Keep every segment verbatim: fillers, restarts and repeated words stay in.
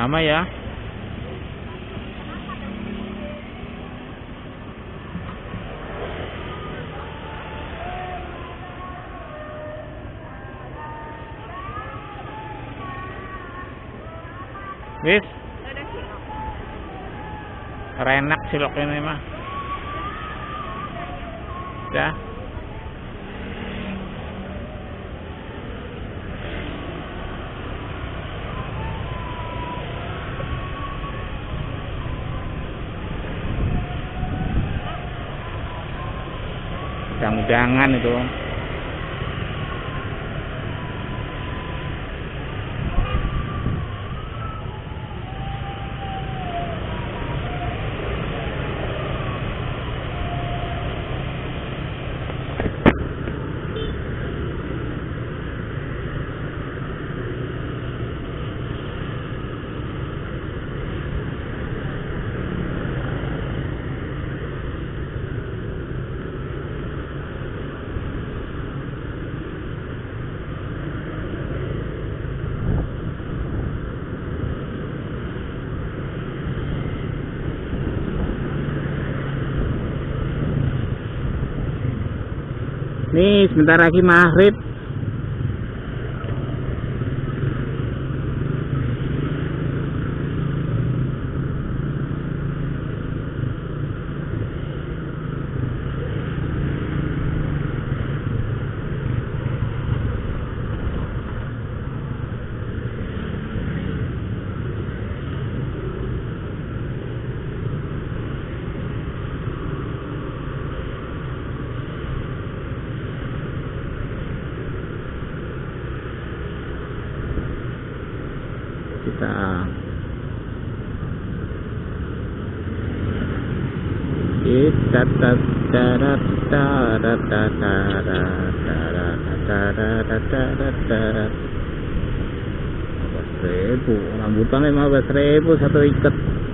Lama ya. Wis. Renak silok ini mah. Ya. Udang-udangan itu. Nih sebentar lagi maghrib. Kita kita tarat tarat tarat tarat seribu rambutan lima belas ribu satu ikat.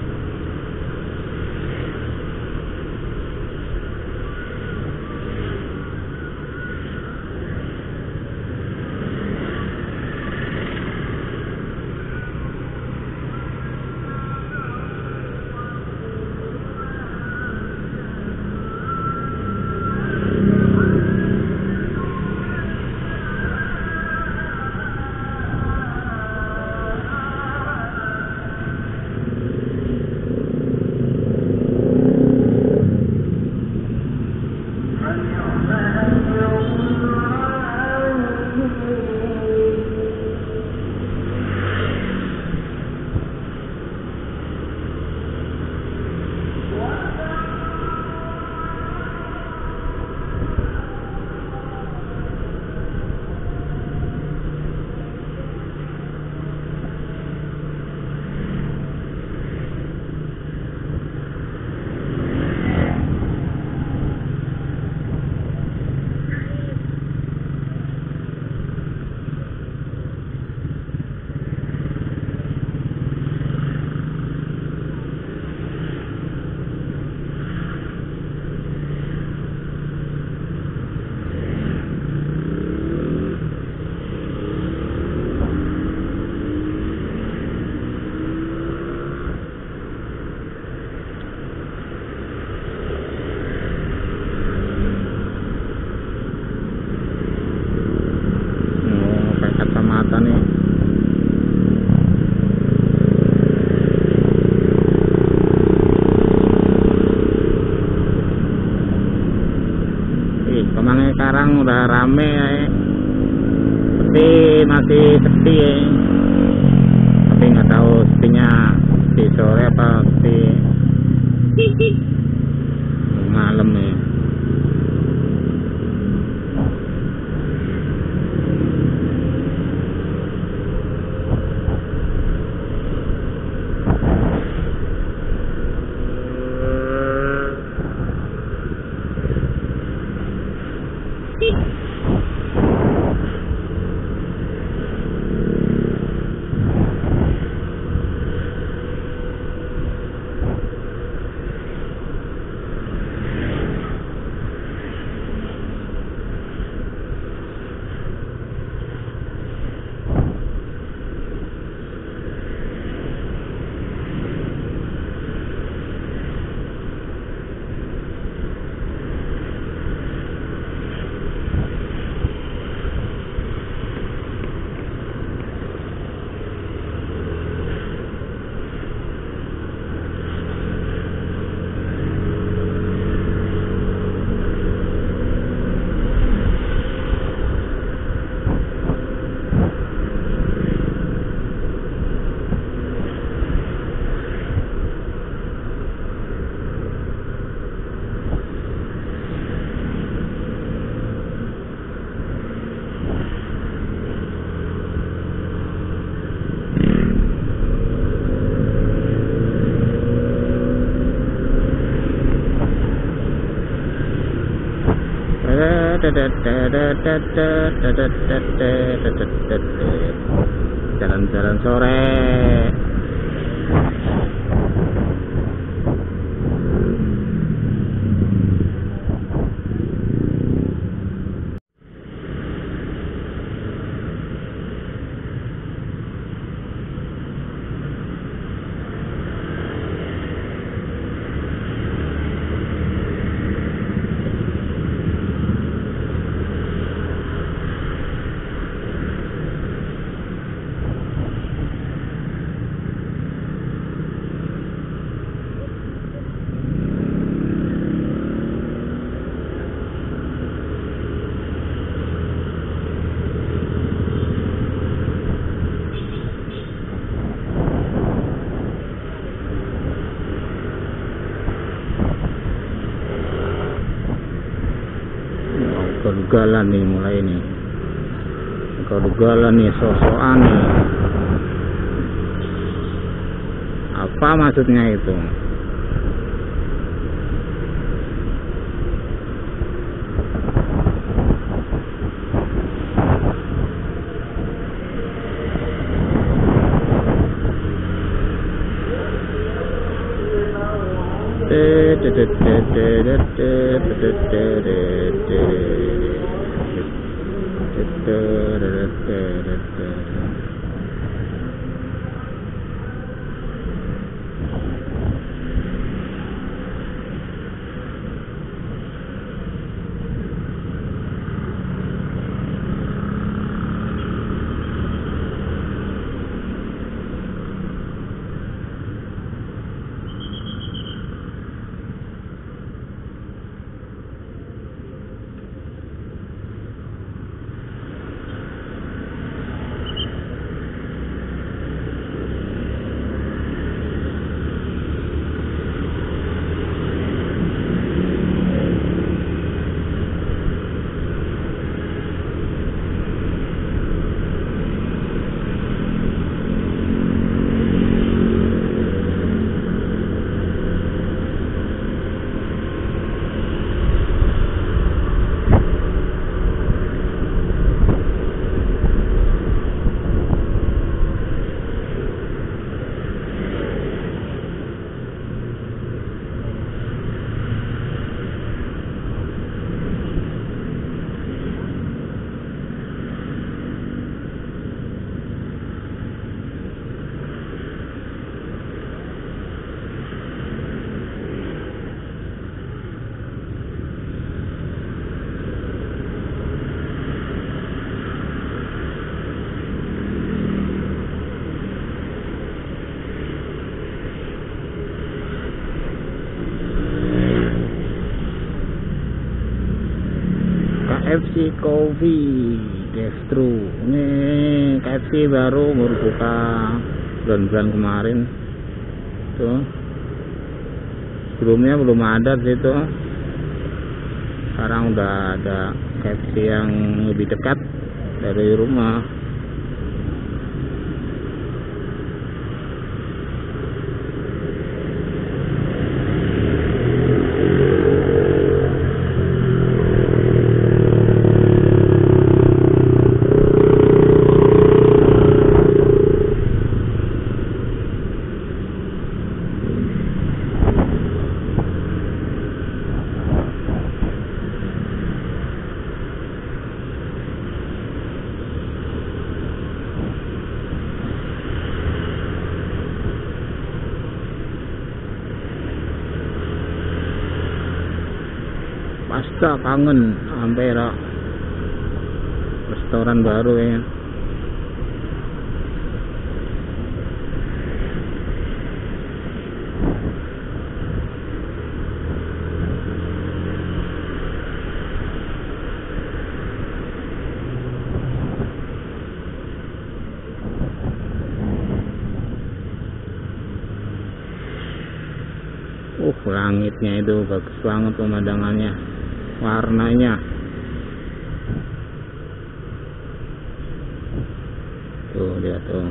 Kemangnya sekarang udah rame ya, tapi masih sepi ya. Tapi nggak tahu sepinya di sore apa sepi malam ya. Jalan-jalan sore. Ugalan nih mulai nih, kalau ugalan nih sosokan nih, apa maksudnya itu? K F C Coffee Destro. Ini K F C baru baru buka bulan-bulan kemarin tuh, sebelumnya belum ada situ. Sekarang udah ada K F C yang lebih dekat dari rumah. Pasta kangen Ampera, restoran baru ya. Uh, langitnya itu bagus banget pemandangannya, warnanya. Tuh lihat tuh.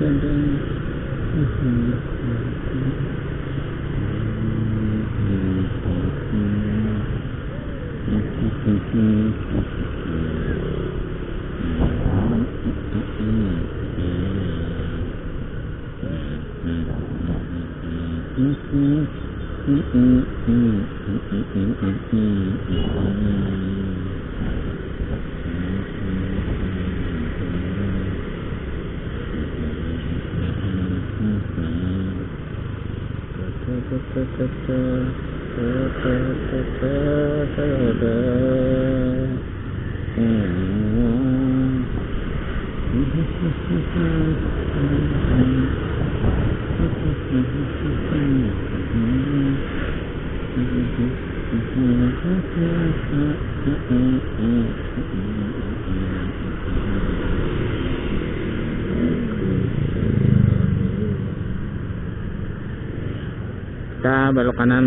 Kita belok kanan.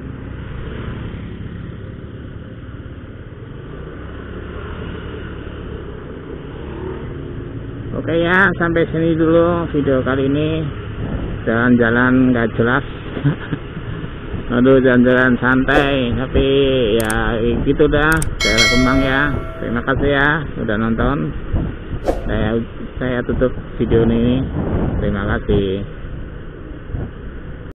Oke ya, sampai sini dulu video kali ini. Jalan-jalan nggak jelas. Aduh, jalan-jalan santai, tapi ya gitu dah. Daerah Kemang ya. Terima kasih ya sudah nonton. Saya saya tutup video ini. Terima kasih.